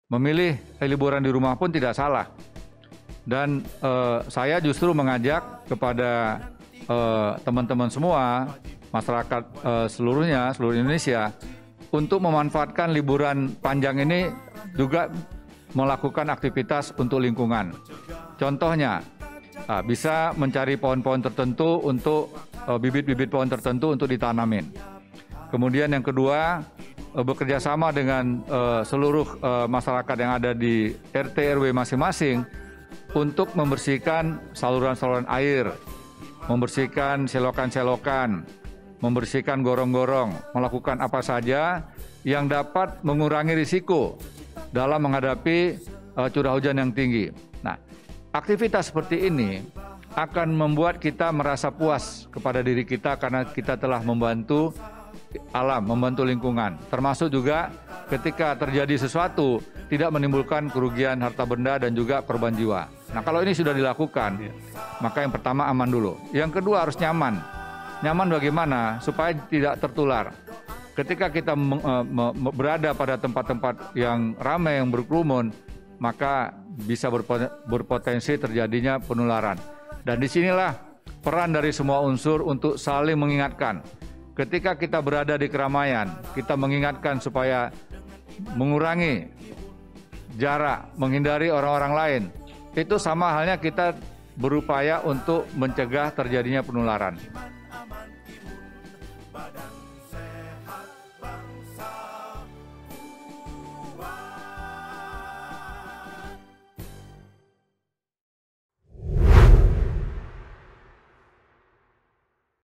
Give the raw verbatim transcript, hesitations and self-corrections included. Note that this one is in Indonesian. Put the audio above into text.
Memilih liburan di rumah pun tidak salah. Dan eh, saya justru mengajak kepada teman-teman eh, semua, masyarakat eh, seluruhnya, seluruh Indonesia, untuk memanfaatkan liburan panjang ini juga melakukan aktivitas untuk lingkungan. Contohnya, nah, bisa mencari pohon-pohon tertentu untuk bibit-bibit uh, pohon tertentu untuk ditanamin. Kemudian yang kedua, uh, bekerja sama dengan uh, seluruh uh, masyarakat yang ada di R T R W masing-masing untuk membersihkan saluran-saluran air, membersihkan selokan-selokan, membersihkan gorong-gorong, melakukan apa saja yang dapat mengurangi risiko dalam menghadapi uh, curah hujan yang tinggi. Nah, aktivitas seperti ini akan membuat kita merasa puas kepada diri kita karena kita telah membantu alam, membantu lingkungan. Termasuk juga ketika terjadi sesuatu tidak menimbulkan kerugian harta benda dan juga korban jiwa. Nah, kalau ini sudah dilakukan, maka yang pertama aman dulu. Yang kedua harus nyaman. Nyaman bagaimana? Supaya tidak tertular. Ketika kita berada pada tempat-tempat yang ramai, yang berkerumun, maka bisa berpotensi terjadinya penularan. Dan disinilah peran dari semua unsur untuk saling mengingatkan. Ketika kita berada di keramaian, kita mengingatkan supaya mengurangi jarak, menghindari orang-orang lain. Itu sama halnya kita berupaya untuk mencegah terjadinya penularan.